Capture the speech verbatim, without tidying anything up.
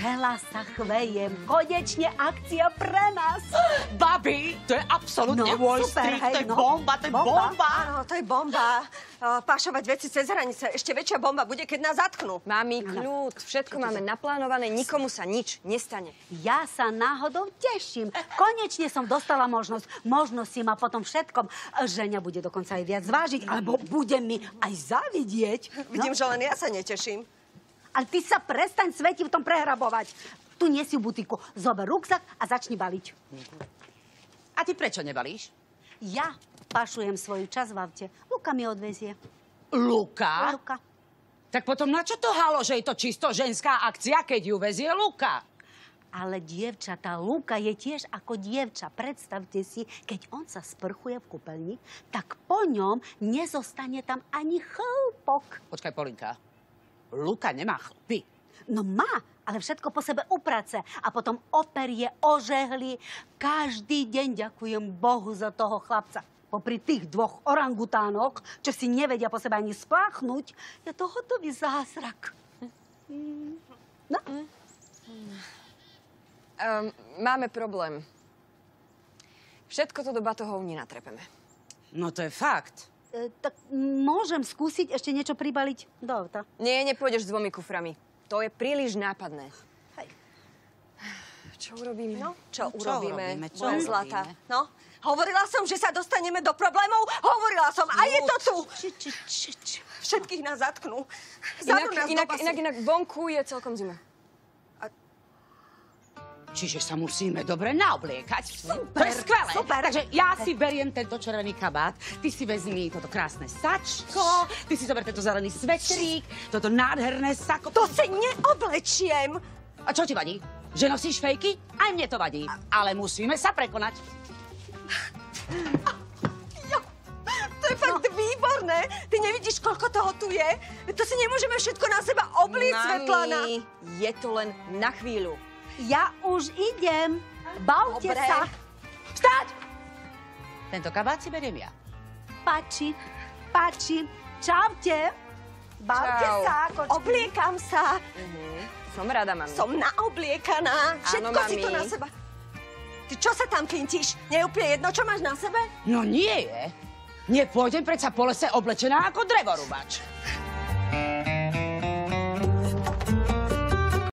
Celá sa chvejem. Konečne akcia pre nás. Babi, to je absolútne No, Wall super, Street, hej, to je no. bomba, to je Bomba. bomba. Áno, to je bomba. Uh, Pášovať veci cez hranice. Ešte väčšia bomba bude, keď nás zatknú. Mami, kľud, všetko máme naplánované, nikomu sa nič nestane. Ja sa náhodou teším. Konečne som dostala možnosť. Možnosť si ma potom všetkom. Ženia bude dokonca aj viac zvážiť, alebo bude mi aj zavidieť. Vidím, že len ja sa neteším. Ale ty sa prestaň Sveti v tom prehrabovať. Tu nie si v butiku. Zober ruksak a začni baliť. A ty prečo nebalíš? Ja pašujem svoju časť v aute. Luka mi odvezie. Luka? Luka. Tak potom na čo to halo, že je to čisto ženská akcia, keď ju vezie Luka? Ale dievčatá, Luka je tiež ako dievča. Predstavte si, keď on sa sprchuje v kúpeľni, tak po ňom nezostane tam ani chlpok. Počkaj, Polinka. Luka nemá chlpy. No má, ale všetko po sebe uprace. A potom operie, ožehli. Každý deň ďakujem Bohu za toho chlapca. Popri tých dvoch orangutánoch, čo si nevedia po sebe ani spláchnuť, je to hotový zázrak. No? Um, máme problém. Všetko to do batohov nenatrepeme. No to je fakt. E, tak môžem skúsiť ešte niečo pribaliť do auta. Nie, nepôjdeš s dvomi kuframi. To je príliš nápadné. Hej. Čo urobíme? No, čo, Čo urobíme? urobíme? Čo Moja urobíme? zlata. No, hovorila som, že sa dostaneme do problémov. Hovorila som. A je to tu. Či, či, či, či. Všetkých nás zatknú. Inak, Zadú nás inak, do basy. inak, inak vonku je celkom zima. Čiže sa musíme dobre naobliekať. Super, To je skvelé. super. Takže ja si beriem tento červený kabát, ty si vezmi toto krásne sačko, ty si zober tento zelený svetrík, toto nádherné sako. To si neoblečiem. A čo ti vadí? Že nosíš fejky? Aj mne to vadí. Ale musíme sa prekonať. Jo, to je fakt výborné. Ty nevidíš, koľko toho tu je? To si nemôžeme všetko na seba obliecť, Svetlana. Mami, je to len na chvíľu. Ja už idem. Bavte Dobre. sa. Vstať! Tento kabát si beriem ja. Páči, páči. Čaute. Bavte Čau. sa, kočky. Obliekam sa. Mhm. Som rada, mami. Som naobliekaná. Všetko si to mami. na seba. Ty čo sa tam pintíš? Nie je úplne jedno, čo máš na sebe? No nie je. Nepôjdem predsa po lese oblečená ako drevorúbač.